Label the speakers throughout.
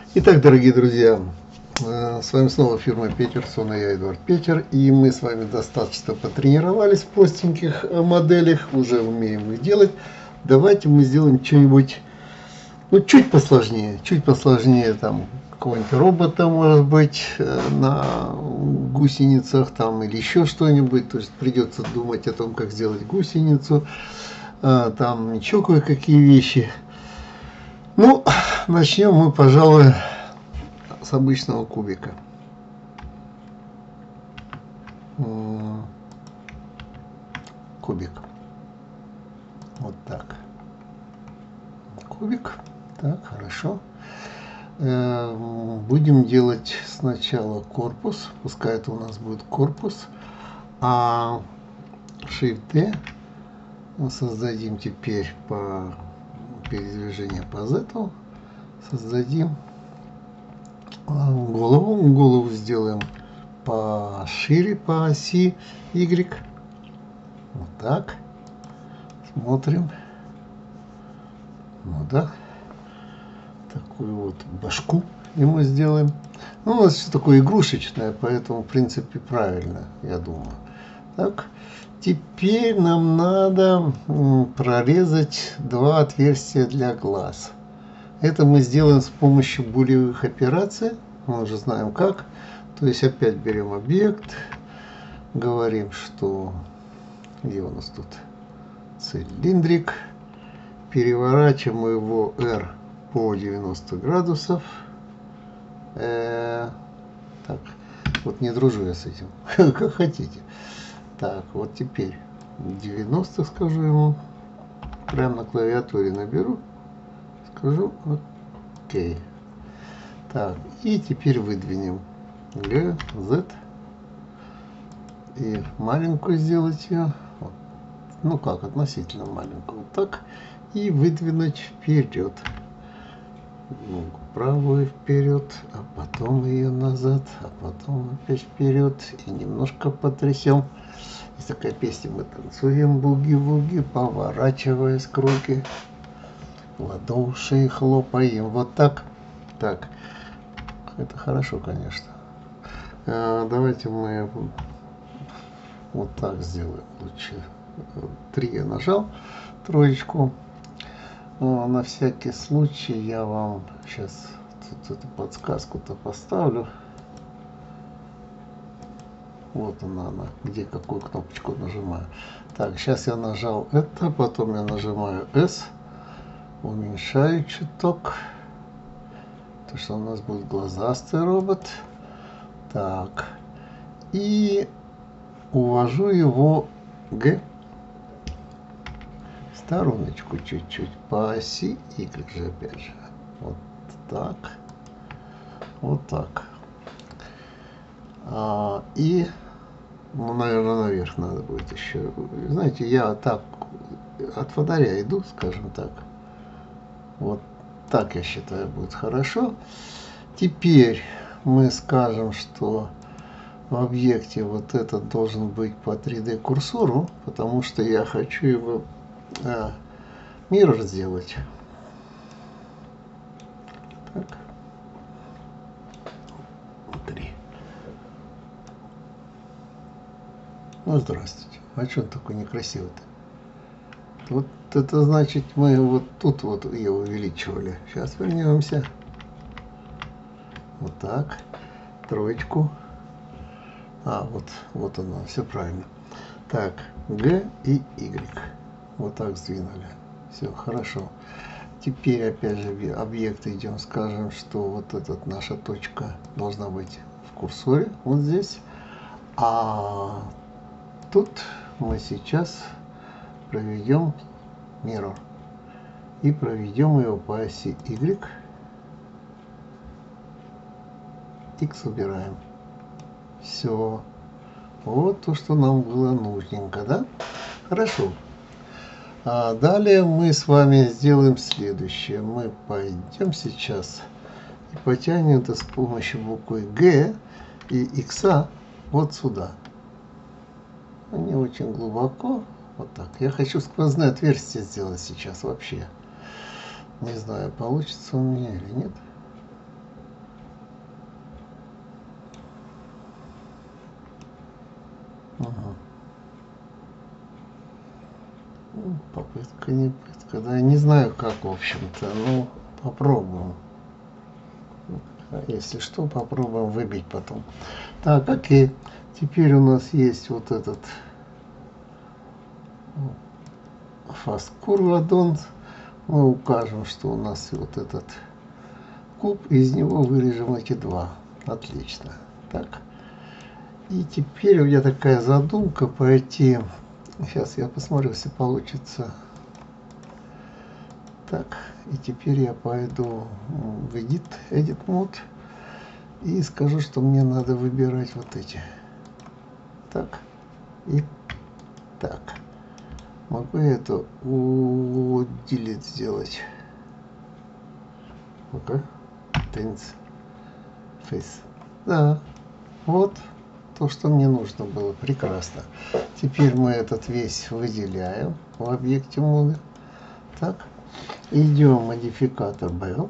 Speaker 1: Итак, дорогие друзья, с вами снова фирма Петерсон, и я Эдуард Петер, и мы с вами достаточно потренировались в простеньких моделях, уже умеем их делать. Давайте мы сделаем что-нибудь, чуть посложнее, там, какого-нибудь робота, может быть, на гусеницах, там, или еще что-нибудь, то есть придется думать о том, как сделать гусеницу, там, еще кое-какие вещи. Ну, начнем мы, пожалуй, с обычного кубика. Кубик. Вот так. Кубик. Так, хорошо. Будем делать сначала корпус. Пускай это у нас будет корпус. А Shift-D создадим теперь по передвижению по Z. Создадим голову сделаем пошире по оси Y. Вот так. Смотрим. Ну да. Такую вот башку ему сделаем. Ну, у нас все такое игрушечное, поэтому в принципе правильно, я думаю. Так. Теперь нам надо прорезать два отверстия для глаз. Это мы сделаем с помощью булевых операций. Мы уже знаем как. То есть опять берем объект. Говорим, что... Где у нас тут? Цилиндрик. Переворачиваем его R по 90 градусов. Так. Вот не дружу я с этим. Как хотите. Так, вот теперь 90 скажу ему. Прямо на клавиатуре наберу. Скажу окей. Так, и теперь выдвинем G, Z. И маленькую сделать ее. Вот. Ну как, относительно маленькую. Вот так. И выдвинуть вперед. Ногу правую вперед, а потом ее назад, а потом опять вперед. И немножко потрясем. Есть такая песня, мы танцуем буги-вуги, поворачиваясь круги. В ладоши хлопаем. Вот так. Так. Это хорошо, конечно. Давайте мы вот так сделаем лучше. 3 я нажал, троечку. На всякий случай я вам сейчас тут эту подсказку-то поставлю. Вот она, где какую кнопочку нажимаю. Так, сейчас я нажал это, потом я нажимаю S. Уменьшаю чуток. То, что у нас будет глазастый робот. Так. И увожу его G. Стороночку чуть-чуть по оси Y же опять же. Вот так. Вот так. И, ну, наверное, наверх надо будет еще. Знаете, я так от фонаря иду, скажем так. Вот так, я считаю, будет хорошо. Теперь мы скажем, что в объекте вот этот должен быть по 3D курсору, потому что я хочу его mirror сделать. Так. 3. Ну, здравствуйте. А что он такой некрасивый-то? Вот это значит, мы вот тут вот ее увеличивали. Сейчас вернемся. Вот так. Троечку. Вот она, все правильно. Так, G и Y. Вот так сдвинули. Все, хорошо. Теперь опять же объект идем, скажем, что вот эта наша точка должна быть в курсоре, вот здесь. А тут мы сейчас проведем mirror. И проведем его по оси Y. X убираем. Все. Вот то, что нам было нужненько, да? Хорошо. А далее мы с вами сделаем следующее. Мы пойдем сейчас и потянем это с помощью буквы G и X вот сюда. Не очень глубоко. Вот так. Я хочу сквозное отверстие сделать сейчас вообще. Не знаю, получится у меня или нет. Попытка, не пытка. Да, не знаю как, в общем-то. Ну, попробуем. Если что, попробуем выбить потом. Так, окей. Теперь у нас есть вот этот fast curve add-on. Мы укажем, что у нас вот этот куб, из него вырежем эти два. Отлично. Так. И теперь у меня такая задумка пойти. Сейчас я посмотрю, если получится. Так. И теперь я пойду в Edit Mode. И скажу, что мне надо выбирать вот эти. Так. И так. Могу я это делить сделать? Ну-ка. Tense Face. Да. Вот то, что мне нужно было. Прекрасно. Теперь мы этот весь выделяем в объекте моды. Так. Идем в модификатор Bell.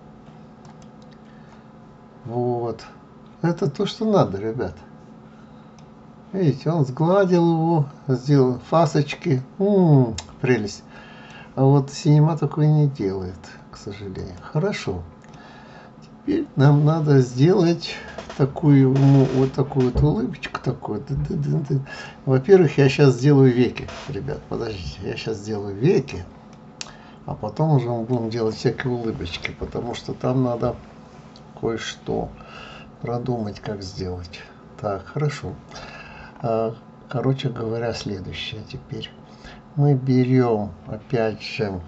Speaker 1: Вот. Это то, что надо, ребят. Видите, он сгладил его, сделал фасочки. Прелесть. А вот Cinema такое не делает, к сожалению. Хорошо. Теперь нам надо сделать такую, вот такую вот улыбочку. Такую. Во-первых, я сейчас сделаю веки. Ребят, подождите. Я сейчас сделаю веки. А потом уже мы будем делать всякие улыбочки. Потому что там надо кое-что продумать, как сделать. Так, хорошо. Короче говоря, следующее теперь. Мы берем, опять же,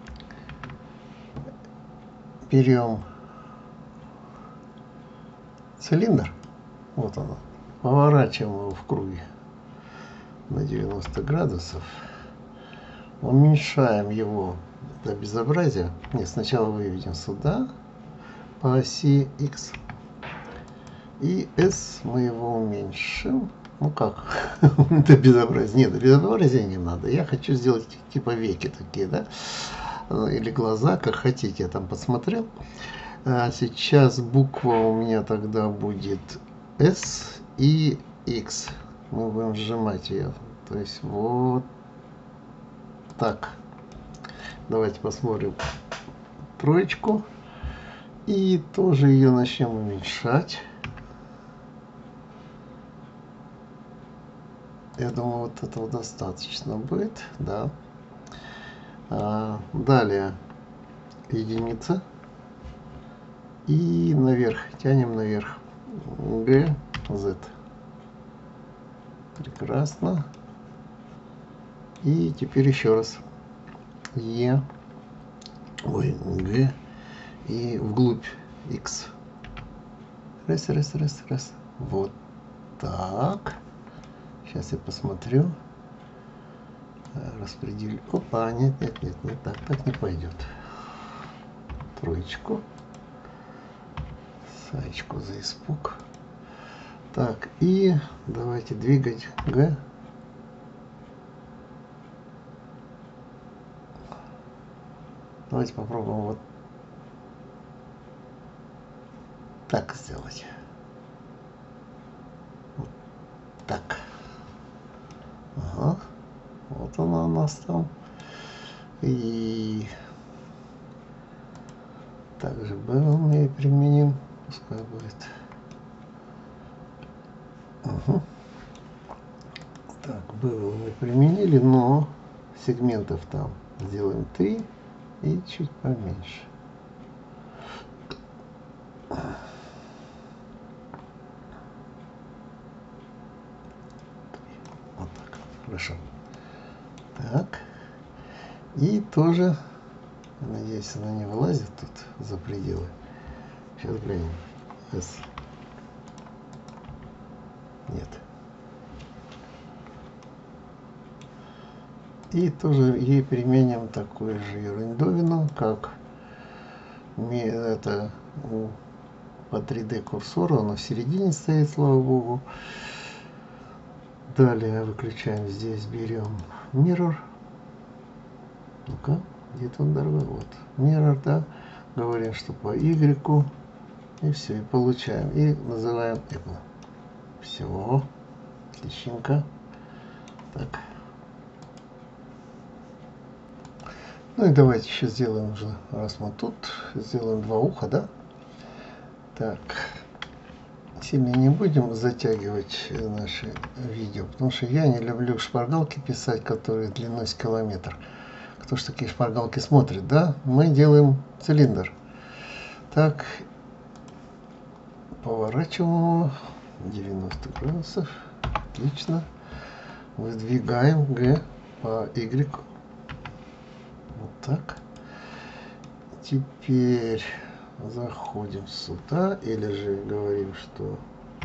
Speaker 1: цилиндр. Вот оно. Поворачиваем его в круге на 90 градусов. Уменьшаем его до безобразия. Нет, сначала выведем сюда по оси X. И S мы его уменьшим. Ну как? До безобразия. Нет, до безобразия не надо. Я хочу сделать типа веки такие, да? Или глаза, как хотите. Я там посмотрел. А сейчас буква у меня тогда будет S и X. Мы будем сжимать ее. То есть вот так. Давайте посмотрим троечку. И тоже ее начнем уменьшать. Я думаю, вот этого достаточно будет, да. Далее единица. И наверх, тянем наверх. G, Z. Прекрасно. И теперь еще раз. E, ой, G. И вглубь X. Раз. Вот так. Сейчас я посмотрю. Распределю. Опа, нет, так не пойдет. Троечку. Саечку за испуг. Так, и давайте двигать Г. Давайте попробуем вот так сделать. Вот так. Ага. Вот она у нас там. И также был мы применим. Пускай будет. Угу. Так, было мы применили, но сегментов там сделаем 3 и чуть поменьше. Вот так. Хорошо. Так. И тоже, надеюсь, она не вылазит тут за пределы. Сейчас глянем. S. Нет. И тоже ей применим такую же ерундовину, как это по 3D курсору. Она в середине стоит, слава богу. Далее выключаем здесь, берем Mirror. Ну-ка, где-то он, дорогой, вот. Mirror, да. Говорим, что по Y. И все, и получаем. И называем Apple. Все. Отличненько. Так. Ну и давайте еще сделаем уже, раз мы тут, сделаем два уха, да? Так, сильно не будем затягивать наши видео, потому что я не люблю шпаргалки писать, которые длиной с километр. Кто ж такие шпаргалки смотрит, да? Мы делаем цилиндр. Так, поворачиваем его 90 градусов. Отлично. Выдвигаем Г по Y. Вот так. Теперь заходим сюда, или же говорим, что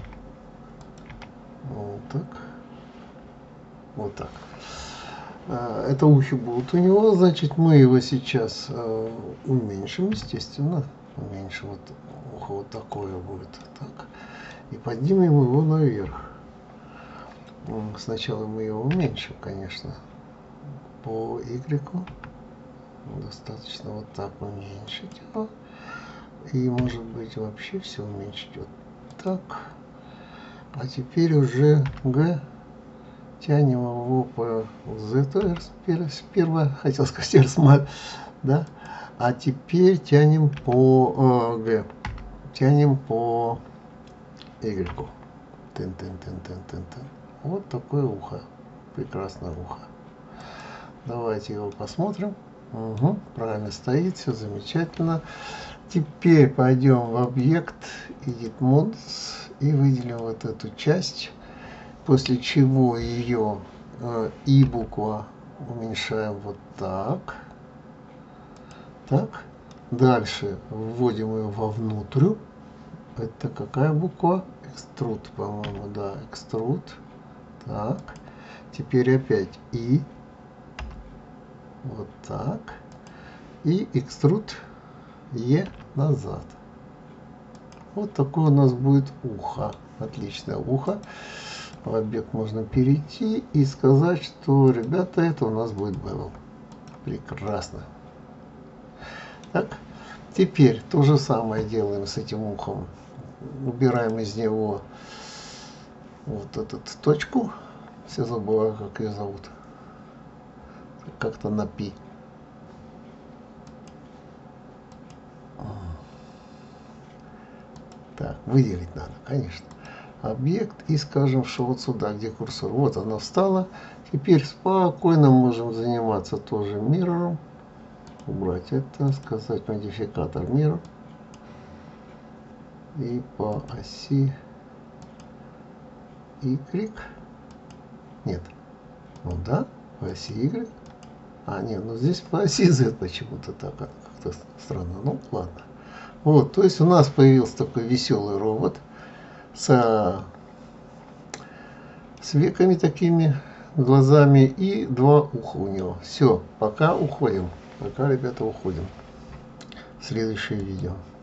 Speaker 1: вот так. Вот так. Это ухи будут у него, значит, мы его сейчас уменьшим, естественно. Уменьшим, вот ухо вот такое будет. Так. И поднимем его наверх. Сначала мы его уменьшим, конечно, по Y. Достаточно вот так уменьшить его. И может быть вообще все уменьшить вот так. А теперь уже Г. Тянем его по Z, сперва хотел сказать R, да? А теперь тянем по Г. Тянем по Y. Тын. Вот такое ухо. Прекрасное ухо. Давайте его посмотрим. Угу, правильно стоит, все замечательно. Теперь пойдем в объект Edit Modes и выделим вот эту часть, после чего ее И буква уменьшаем вот так. Так. Дальше вводим ее вовнутрь. Это какая буква? Экструд, по-моему, да, экструд. Так. Теперь опять И. Вот так. И экструд Е назад. Вот такое у нас будет ухо. Отличное ухо. В объект можно перейти и сказать, что, ребята, это у нас будет bevel. Прекрасно. Так. Теперь то же самое делаем с этим ухом. Убираем из него вот эту точку. Все забываю, как ее зовут. Как-то на пи. Так, выделить надо, конечно. Объект и скажем, что вот сюда, где курсор. Вот она встала. Теперь спокойно можем заниматься тоже миррором. Убрать это, сказать модификатор mirror. И по оси Y. Нет. Ну да, по оси Y. А, нет, ну здесь по оси Z почему-то так, как-то странно. Ну, ладно. Вот, то есть у нас появился такой веселый робот с веками такими, глазами и два уха у него. Все, пока уходим. Пока, ребята, уходим. Следующее видео.